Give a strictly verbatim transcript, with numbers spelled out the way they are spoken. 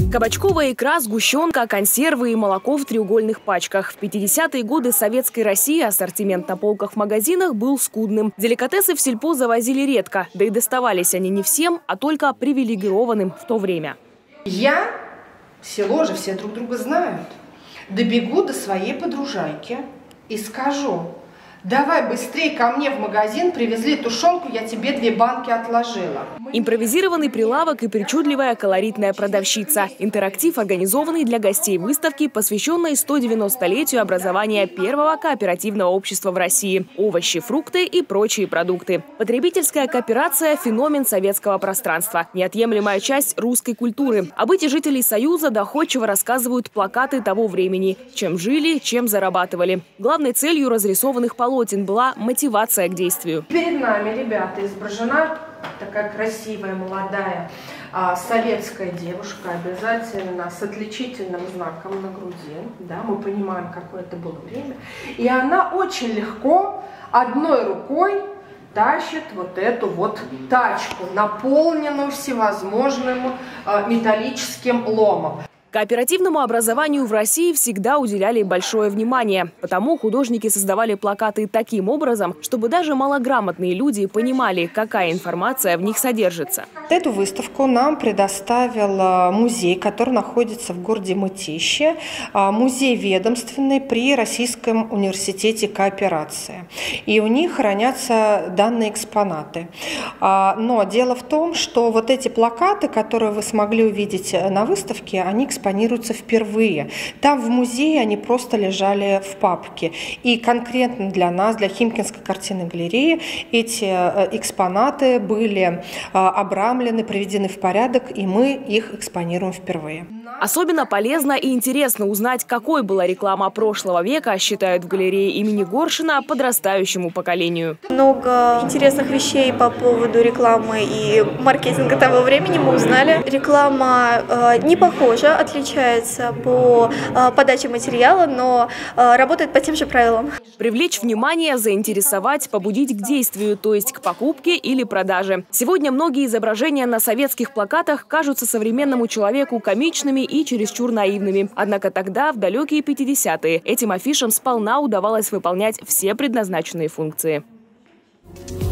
Кабачковая икра, сгущенка, консервы и молоко в треугольных пачках. В пятидесятые годы советской России ассортимент на полках в магазинах был скудным. Деликатесы в сельпо завозили редко, да и доставались они не всем, а только привилегированным в то время. Я, село же все друг друга знают, добегу до своей подружайки и скажу: давай быстрее ко мне в магазин, привезли тушенку, я тебе две банки отложила. Импровизированный прилавок и причудливая колоритная продавщица. Интерактив, организованный для гостей выставки, посвященной сто девяностолетию образования первого кооперативного общества в России. Овощи, фрукты и прочие продукты. Потребительская кооперация – феномен советского пространства. Неотъемлемая часть русской культуры. О быте жителей Союза доходчиво рассказывают плакаты того времени. Чем жили, чем зарабатывали. Главной целью разрисованных полотен была мотивация к действию. Перед нами, ребята, изображена такая красивая, молодая а, советская девушка, обязательно с отличительным знаком на груди. Да, мы понимаем, какое это было время. И она очень легко одной рукой тащит вот эту вот тачку, наполненную всевозможным а, металлическим ломом. Кооперативному образованию в России всегда уделяли большое внимание. Потому художники создавали плакаты таким образом, чтобы даже малограмотные люди понимали, какая информация в них содержится. Эту выставку нам предоставил музей, который находится в городе Мытищи, музей ведомственный при Российском университете кооперации. И у них хранятся данные экспонаты. Но дело в том, что вот эти плакаты, которые вы смогли увидеть на выставке, они экспонируются экспонируются впервые. Там в музее они просто лежали в папке. И конкретно для нас, для Химкинской картинной галереи, эти экспонаты были обрамлены, приведены в порядок, и мы их экспонируем впервые. Особенно полезно и интересно узнать, какой была реклама прошлого века, считают в галерее имени Горшина, подрастающему поколению. Много интересных вещей по поводу рекламы и маркетинга того времени мы узнали. Реклама э, не похожа, отличается по э, подаче материала, но э, работает по тем же правилам. Привлечь внимание, заинтересовать, побудить к действию, то есть к покупке или продаже. Сегодня многие изображения на советских плакатах кажутся современному человеку комичными и чересчур наивными. Однако тогда, в далекие пятидесятые, этим афишам сполна удавалось выполнять все предназначенные функции.